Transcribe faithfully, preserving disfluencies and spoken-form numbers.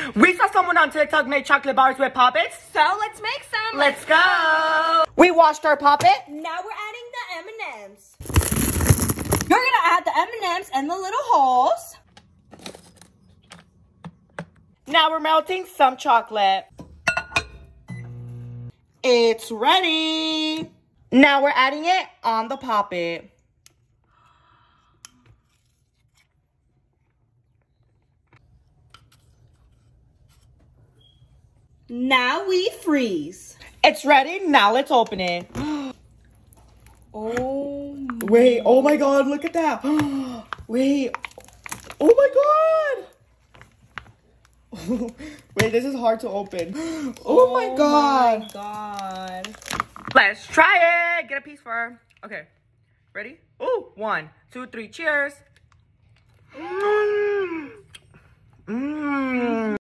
We saw someone on TikTok make chocolate bars with poppets. So let's make some. Let's go. We washed our poppet. Now we're adding the M and M's. You're gonna add the M and M's and the little holes. Now we're melting some chocolate. It's ready. Now we're adding it on the poppet. Now we freeze. It's ready. Now let's open it. Oh. Wait. Oh my God. Look at that. Wait. Oh my God. Wait, this is hard to open. Oh, oh my God. my God. Let's try it. Get a piece for her. Okay. Ready? Oh, one, two, three. Cheers. Mmm. Mmm.